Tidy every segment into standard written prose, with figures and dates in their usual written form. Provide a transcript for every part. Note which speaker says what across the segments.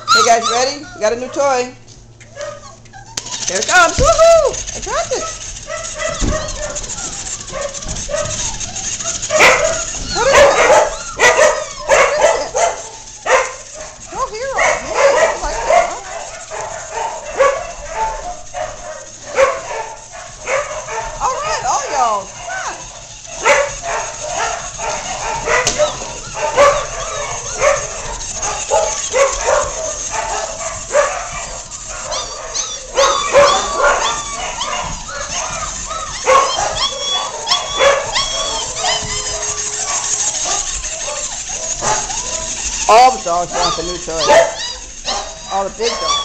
Speaker 1: Hey guys, ready? We got a new toy. Here it comes. Woohoo! I dropped it. What is it? No hero. Hey, you like that, huh? All right, all y'all. Come on. All the dogs want the new toy. All the big dogs.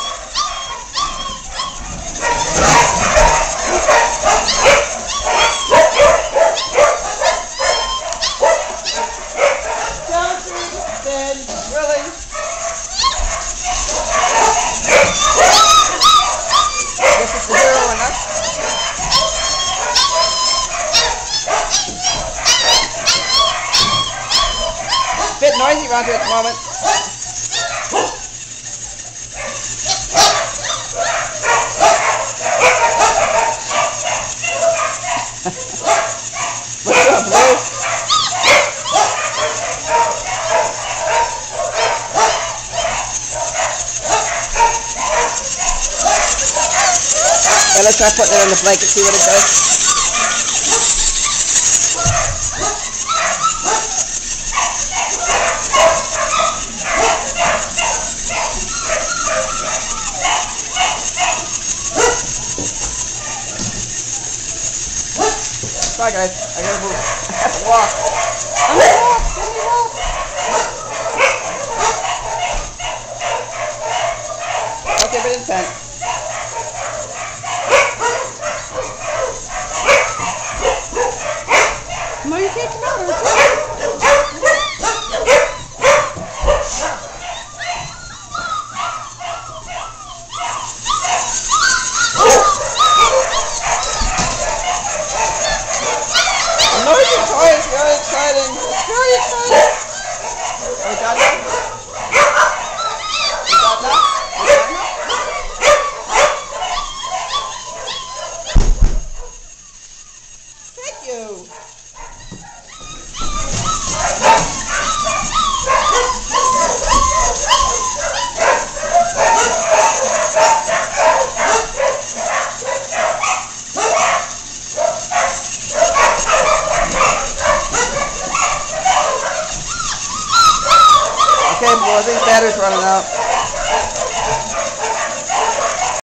Speaker 1: Then, really? This is the hero in us. It's a bit noisy around here at the moment. What's up, Blue? Yeah, let's try putting it on the blanket, see what it does. Bye guys, I gotta move. I have to walk. Let me walk, let me walk. Okay, but it's time. No, you can't come out. I know your toy is very exciting. It's very exciting. Oh, we got that? We got that? We got that? Thank you. Okay, boy, I think battery's running out.